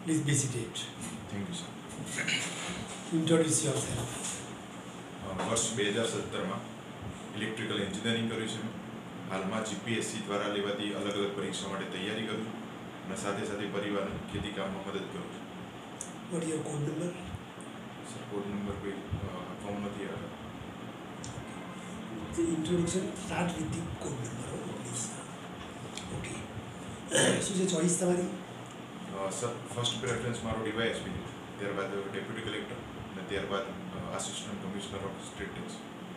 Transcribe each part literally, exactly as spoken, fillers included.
Please be seated. Thank you sir. Introduce yourself. વર્ષ બે હજાર સત્તરમાં ઇલેક્ટ્રિકલ એન્જિનિયરિંગ કર્યું છે. હાલમાં જીપીએસસી દ્વારા લેવાતી અલગ અલગ પરીક્ષા માટે તૈયારી કરું છું અને સાથે સાથે પરિવારને ખેતી કામમાં મદદ કરું છું. What is your code number? Sir code number કોઈ ફોર્મ નથી આવ્યો. The introduction start with the code number, oh, please. Okay. શું છે ચોઈસ તમારી? સર ફર્સ્ટ પ્રેફરન્સ મારો ડીવાયએસપી છે, ત્યારબાદ ડેપ્યુટી કલેક્ટર અને ત્યારબાદ assistant commissioner of state tax.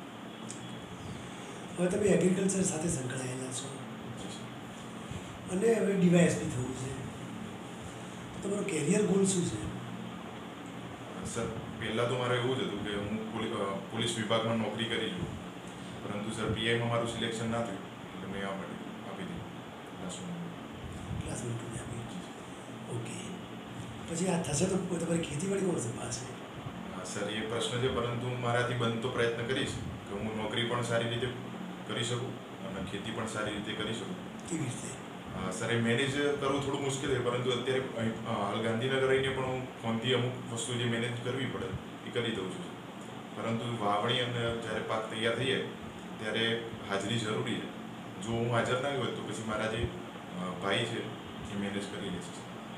હવે તમે એગ્રીકલ્ચર સાથે સંકળાયેલા છો જી સર. અને હવે ડીવાયએસપી થવું છે, તો તમારો કેરિયર ગોલ શું છે? સર પહેલાં તો મારે એવું જ હતું કે હું પોલીસ વિભાગમાં નોકરી કરી છું, પરંતુ સર પીઆઈમાં મારું સિલેક્શન ના થયું એટલે મેં આ માટે આપી દીધું class one. Class one two આપી. ઓકે, પછી આ થશે તો તમારી ખેતીવાડી કોણ સંભાળશે? સર એ પ્રશ્ન છે, પરંતુ હું મારાથી બનતો પ્રયત્ન કરીશ કે હું નોકરી પણ સારી રીતે કરી શકું અને ખેતી પણ સારી રીતે કરી શકું. કેવી રીતે? સર એ મેનેજ કરવું થોડું મુશ્કેલ છે, પરંતુ અત્યારે હાલ ગાંધીનગર રહીને પણ હું ફોનથી અમુક વસ્તુ જે મેનેજ કરવી પડે એ કરી દઉં છું. પરંતુ વાવણી અને જ્યારે પાક તૈયાર થઈ જાય ત્યારે હાજરી જરૂરી છે. જો હું હાજર ના હોય તો પછી મારા જે ભાઈ છે એ મેનેજ કરી લેશે.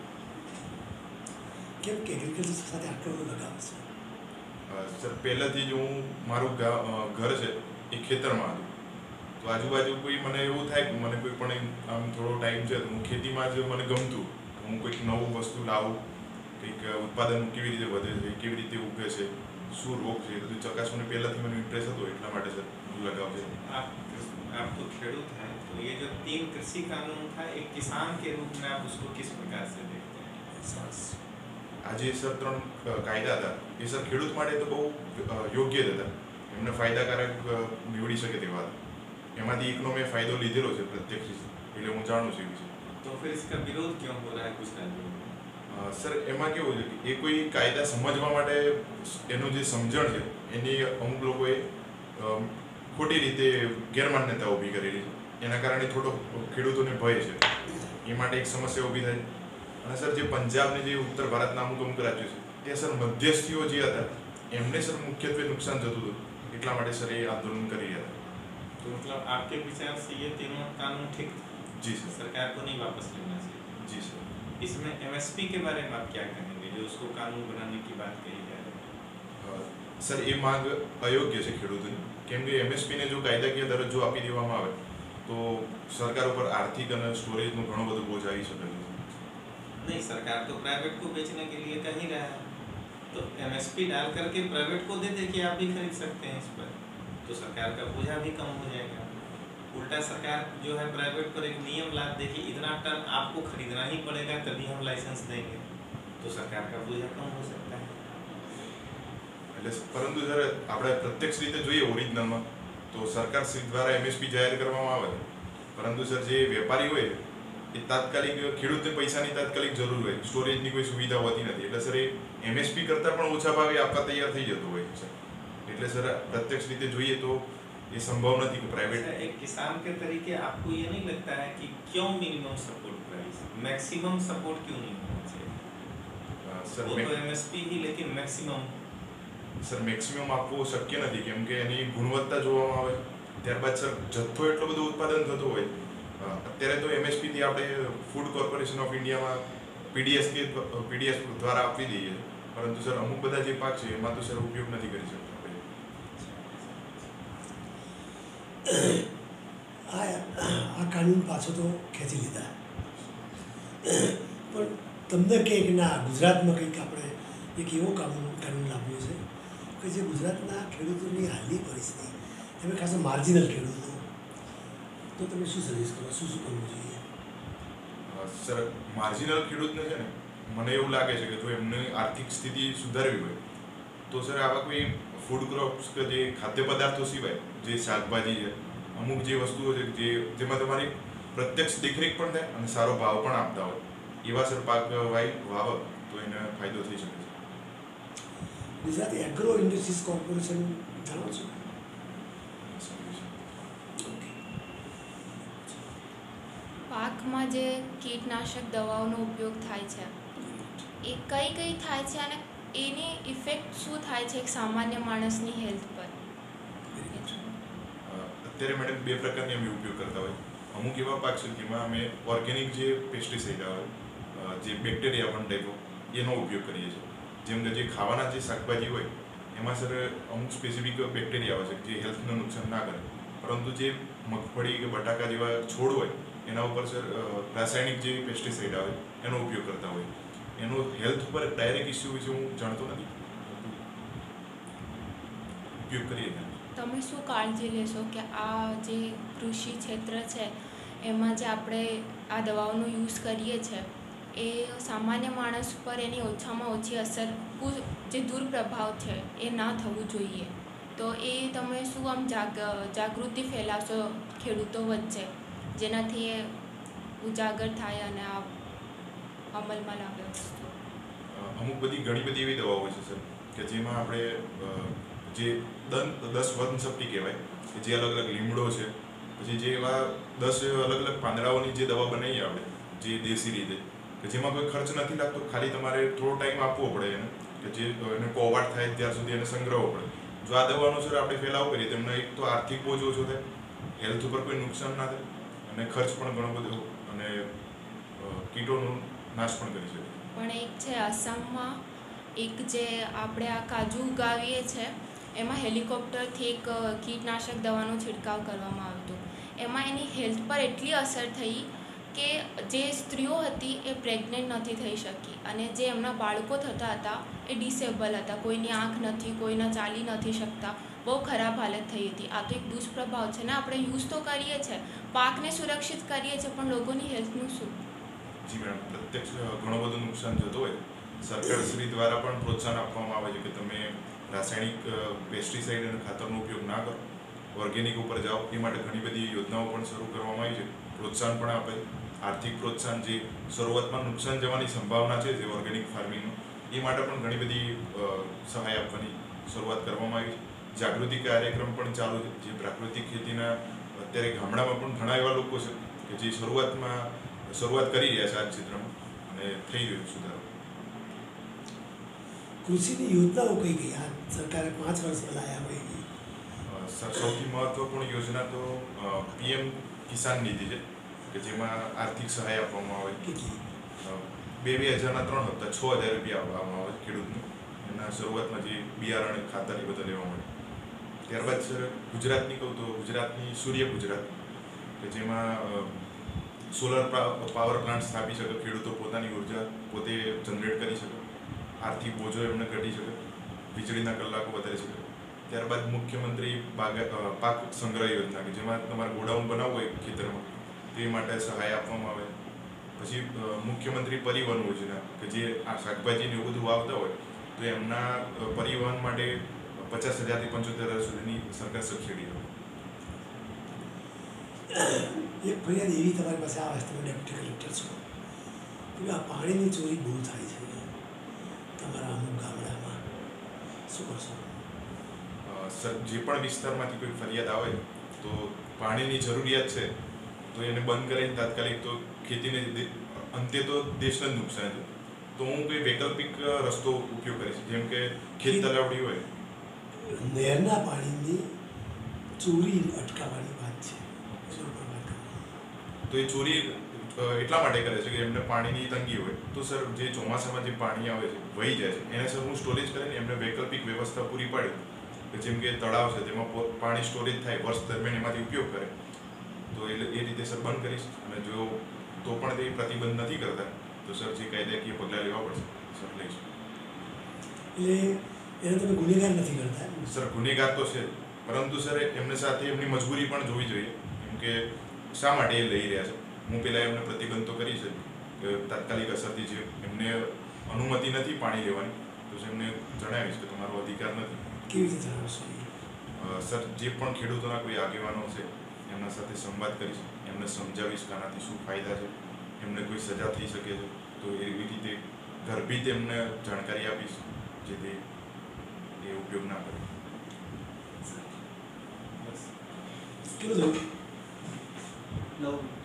કેમ કે એગ્રીકલ્ચર સાથે આટલો બધો લગાવ છે? સર પહેલાંથી જ હું મારું ઘર છે એ ખેતરમાં હતું, તો આજુબાજુ કોઈ મને એવું થાય કે મને કોઈ પણ આમ થોડો ટાઈમ છે તો હું ખેતીમાં જ મને ગમતું, હું કોઈક નવું વસ્તુ લાવું, કંઈક ઉત્પાદન કેવી રીતે વધે છે, કેવી રીતે ઉગે છે, શું રોગ છે, બધું ચકાસવાનું પહેલાંથી મને ઇન્ટરેસ્ટ હતો, એટલા માટે સર लगाव है. आप आप तो खेडूत हैं, तो ये जो तीन कृषि कानून था, एक किसान के रूप में आप उसको किस प्रकार से देखते हैं? આજે સર ત્રણ કાયદા હતા એ સર ખેડૂત માટે તો બહુ યોગ્ય જ હતા, એમને ફાયદાકારક નીવડી શકે તેવા હતા. એમાંથી એકનો મેં ફાયદો લીધેલો છે પ્રત્યક્ષ રીતે, એટલે હું જાણું છું એ વિશે. तो फिर इसका विरोध क्यों हो रहा है कुछ राज्यों में? સર એમાં કેવું છે કે એ કોઈ કાયદા સમજવા માટે એનું જે સમજણ છે એની અમુક લોકોએ ખોટી રીતે ગેરમાન્યતા ઊભી કરેલી છે, એના કારણે થોડો ખેડૂતોને ભય છે, એ માટે એક સમસ્યા ઊભી થાય. અને સર જે પંજાબને જે ઉત્તર ભારતના અમુક અમુક રાજ્યો છે ત્યાં સર મધ્યસ્થીઓ જે હતા એમને સર મુખ્યત્વે નુકસાન થતું હતું, એટલા માટે સર એ આંદોલન કરી રહ્યા હતા. तो मतलब आपके विचार से ये तीनों कानून ठीक जी सर. सरकार को नहीं वापस लेना चाहिए? जी सर. इसमें एमएसपी के बारे में आप क्या कहेंगे, जो उसको कानून बनाने की बात कही जा रही है? સર એ માંગ અયોગ્ય છે ખેડૂતોની, કેમ કે એમએસપીને જો કાયદાકીય દરજ્જો આપી દેવામાં આવે તો સરકાર ઉપર આર્થિક અને સ્ટોરેજનો ઘણો બધો બોજ આવી શકે છે. नहीं, सरकार तो प्राइवेट को बेचने के लिए कह ही रहा है, तो एमएसपी डाल करके प्राइवेट को दे दे कि आप भी खरीद सकते हैं इस पर, तो सरकार का बोझा भी कम हो जाएगा. उल्टा सरकार जो है प्राइवेट पर एक नियम ला दे कि इतना टन आपको खरीदना ही पड़ेगा तभी हम लाइसेंस देंगे, तो सरकार का बोझा कम हो सकता है. એટલે પરંતુ સર આપણે પ્રત્યક્ષ રીતે જોઈએ ઓરિજિનલમાં તો સરકાર દ્વારા એમએસપી જાહેર કરવામાં આવે છે, પરંતુ સર જે વેપારી હોય એ તાત્કાલિક ખેડૂતને પૈસાની તાત્કાલિક જરૂર હોય, સ્ટોરેજની કોઈ સુવિધા હોતી નથી, એટલે સર એ એમએસપી કરતાં પણ ઓછા ભાવે આપવા તૈયાર થઈ જતો હોય છે. એટલે સર પ્રત્યક્ષ રીતે જોઈએ તો ये संभव नहीं कि प्राइवेट. एक किसान के तरीके आपको ये नहीं लगता है कि क्यों minimum support price, maximum support क्यों नहीं होना चाहिए? सर वो तो एमएसपी ही, लेकिन मैक्सिमम સર મેક્સિમમ આપવો શક્ય નથી, કેમ કે એની ગુણવત્તા જોવામાં આવે, ત્યારબાદ સર જથ્થો એટલો બધો ઉત્પાદન થતો હોય. અત્યારે તો એમએસપીથી આપણે ફૂડ કોર્પોરેશન ઓફ ઇન્ડિયામાં પીડીએસ કે પીડીએસ દ્વારા આપી દઈએ, પરંતુ સર અમુક બધા જે પાક છે એમાં તો સર ઉપયોગ નથી કરી શકતા. આ આ કાનૂન પાછો તો ખેંચી લીધા, પણ તમને કહે કે ના ગુજરાતમાં કંઈક આપણે એક એવો કાનૂન કાનૂન લાવ્યો છે કે જે ગુજરાતના ખેડૂતોની હાલની પરિસ્થિતિ, એમાં ખાસ માર્જિનલ ખેડૂતો, તો તમે શું સજેસ્ટ કરો, શું શું કરવું જોઈએ? સર માર્જિનલ ખેડૂતને છે ને મને એવું લાગે છે કે જો એમની આર્થિક સ્થિતિ સુધારવી હોય તો સર આવા કોઈ ફૂડ ક્રોપ્સ કે જે ખાદ્ય પદાર્થો સિવાય જે શાકભાજી છે, અમુક જે વસ્તુઓ છે જે જેમાં તમારી પ્રત્યક્ષ દેખરેખ પણ થાય અને સારો ભાવ પણ આપતા હોય એવા સર પાક વાય વાવ તો એને ફાયદો થઈ શકે છે. ગુજરાત એગ્રો ઇન્ડસ્ટ્રીઝ કોર્પોરેશન જાણો છો? પાકમાં જે કીટનાશક દવાઓનો ઉપયોગ થાય છે એ કઈ કઈ થાય છે અને એની ઇફેક્ટ શું થાય છે એક સામાન્ય માણસની હેલ્થ પર? અત્યારે મેડમ બે પ્રકારની અમે ઉપયોગ કરતા હોય. અમુક એવા પાક છે જેમાં અમે ઓર્ગેનિક જે પેસ્ટિસાઇડ આવે, જે બેક્ટેરિયા વન ટાઈપો, એનો ઉપયોગ કરીએ છીએ. જેમ કે જે ખાવાના જે શાકભાજી હોય એમાં સર અમુક સ્પેસિફિક બેક્ટેરિયા આવે છે જે હેલ્થને નુકસાન ના કરે, પરંતુ જે મગફળી કે બટાકા જેવા છોડ હોય એના ઉપર સર રાસાયણિક જે પેસ્ટિસાઇડ આવે એનો ઉપયોગ કરતા હોય. એનો હેલ્થ ઉપર ડાયરેક્ટ ઇસ્યુ વિશે હું જાણતો નથી, ઉપયોગ કરીએ છીએ. તમે શું કાળજી લેશો કે આ જે કૃષિ ક્ષેત્ર છે એમાં જે આપણે આ દવાઓનો યુઝ કરીએ છીએ એ સામાન્ય માણસ પર એની ઓછામાં ઓછી અસર, જે દુષ્પ્રભાવ છે એ ના થવું જોઈએ, તો એ તમે શું આમ જાગ જાગૃતિ ફેલાવશો ખેડૂતો વચ્ચે જેનાથી એ ઉજાગર થાય અને આ અમલમાં લાવે વસ્તુ? અમુક બધી ઘણી બધી એવી દવાઓ છે સર કે જેમાં આપણે જે દન દસ વનસ્પતિ કહેવાય કે જે અલગ અલગ લીમડો છે, પછી જે એવા દસ અલગ અલગ પાંદડાઓની જે દવા બનાવીએ આપણે જે દેશી રીતે, કે જેમાં કોઈ ખર્ચ નથી લાગતો, ખાલી તમારે થોડો ટાઈમ આપવો પડે એને, કે જે એને કોવાટ થાય ત્યાર સુધી એને સંગ્રહવો પડે. જો આ દવાનો સર આપણે ફેલાવો કરીએ તો એમને એક તો આર્થિક બોજ ઓછો થાય, હેલ્થ ઉપર કોઈ નુકસાન ના થાય અને ખર્ચ પણ ઘણો બધો અને કીટોનો નાશ પણ કરી શકે. પણ એક છે આસામમાં એક જે આપણે આ કાજુ ઉગાવીએ છીએ એમાં હેલિકોપ્ટરથી એક કીટનાશક દવાનો છંટકાવ કરવામાં આવ્યો હતો. એમાં એની હેલ્થ પર એટલી અસર થઈ કે જે સ્ત્રીઓ હતી એ પ્રેગ્નન્ટ નથી થઈ શકી અને જે એમના બાળકો થતા હતા એ ડિસેબલ હતા, કોઈની આંખ નથી, કોઈના ચાલી નથી શકતા, બહુ ખરાબ હાલત થઈ હતી. આ તો એક દુષ્પ્રભાવ છે ને. આપણે યુઝ તો કરીએ છીએ, પાકને સુરક્ષિત કરીએ છીએ, પણ લોકોની હેલ્થનું શું? જી મેડમ, પ્રત્યક્ષ ઘણો બધો નુકસાન જતો હોય. સરકારશ્રી દ્વારા પણ પ્રોત્સાહન આપવામાં આવે છે કે તમે રાસાયણિક પેસ્ટિસાઇડ અને ખાતરનો ઉપયોગ ના કરો, ઓર્ગેનિક ઉપર જાઓ. એ માટે ઘણી બધી યોજનાઓ પણ શરૂ કરવામાં આવી છે, પ્રોત્સાહન પણ આપે. આર્થિક પ્રોત્સાહન જે શરૂઆતમાં નુકસાન જવાની સંભાવના છે જે ઓર્ગેનિક ફાર્મિંગનો, એ માટે પણ ઘણી બધી સહાય આપવાની શરૂઆત કરવામાં આવી છે. જાગૃતિ કાર્યક્રમ પણ ચાલુ છે, જે પ્રાકૃતિક ખેતીના અત્યારે ગામડામાં પણ ઘણા એવા લોકો છે કે જે શરૂઆતમાં શરૂઆત કરી રહ્યા છે આ ક્ષેત્રમાં અને થઈ રહ્યું સુધારો. કૃષિની યોજનાઓ કઈ ગઈ આ સરકારે પાંચ વર્ષમાં લાયા હોય ગઈ? સર સૌથી મહત્વપૂર્ણ યોજના તો પીએમ કિસાન નિધિ છે કે જેમાં આર્થિક સહાય આપવામાં આવે. કેટલી? બે બે હજારના ત્રણ હપ્તા છ હજાર રૂપિયા આપવામાં આવે ખેડૂતને. એના શરૂઆતમાં જે બિયારણ ખાતર એ બધા લેવા મળે. ત્યારબાદ સર ગુજરાતની કહું તો ગુજરાતની સૂર્ય ગુજરાત કે જેમાં સોલર પાવર પ્લાન્ટ સ્થાપી શકે, ખેડૂતો પોતાની ઉર્જા પોતે જનરેટ કરી શકે, આર્થિક બોજો એમને ઘટી શકે, વીજળીના કલાકો વધારી શકે. ત્યારબાદ મુખ્યમંત્રી બાગા પાક સંગ્રહ યોજના કે જેમાં તમારે ગોડાઉન બનાવવું હોય ખેતરમાં તે માટે સહાય આપવામાં આવે. પછી મુખ્યમંત્રી પરિવહન યોજના કે જે આ શાકભાજીને એવું બધું વાવતા હોય તો એમના પરિવહન માટે પચાસ હજારથી પંચોતેર હજાર સુધીની સરકાર સબસિડી આપે. એક ફરિયાદ એવી તમારી પાસે આવે છે, તમે ડેપ્યુટી કલેક્ટર છો, કે આ પાણીની ચોરી બહુ થાય છે તમારા અમુક ગામડામાં, શું કરશો? સર જે પણ વિસ્તારમાંથી કોઈ ફરિયાદ આવે તો પાણીની જરૂરિયાત છે તો એને બંધ કરીને તાત્કાલિક તો ખેતીને અંતે તો દેશને જ નુકસાન છે, તો હું કોઈ વૈકલ્પિક રસ્તો ઉપયોગ કરીશ, જેમ કે ખેત તલાવડી હોય. નહેરના પાણીની ચોરી અટકાવવાની વાત છે, તો એ ચોરી એટલા માટે કરે છે કે એમને પાણીની તંગી હોય તો સર જે ચોમાસામાં જે પાણી આવે છે વહી જાય છે એને સર હું સ્ટોરેજ કરીને એમને વૈકલ્પિક વ્યવસ્થા પૂરી પાડી કે જેમ કે તળાવ છે તેમાં પાણી સ્ટોરેજ થાય, વર્ષ દરમિયાન એમાંથી ઉપયોગ કરે, તો એ એ રીતે સર બંધ કરીશ. અને જો તો પણ તે પ્રતિબંધ નથી કરતા તો સર જે કાયદાકીય પગલાં લેવા પડશે સર લઈશું. એટલે એને તમે ગુનેગાર નથી કરતા? સર ગુનેગાર તો છે, પરંતુ સર એમને સાથે એમની મજબૂરી પણ જોવી જોઈએ, કેમ કે શા માટે એ લઈ રહ્યા છે. હું પહેલાં એમને પ્રતિબંધ તો કરી છે કે તાત્કાલિક અસરથી જે એમને અનુમતિ નથી પાણી લેવાની તો એમને જણાવીશ કે તમારો અધિકાર નથી. કેવી રીતે જણાવશો? સર જે પણ ખેડૂતોના કોઈ આગેવાનો છે એમના સાથે સંવાદ કરીશ, એમને સમજાવીશ કે આનાથી શું ફાયદા છે, એમને કોઈ સજા થઈ શકે છે તો એવી રીતે ગર્ભિત એમને જાણકારી આપીશ જેથી એ ઉપયોગ ના કરે. કેટલું થયું? નવ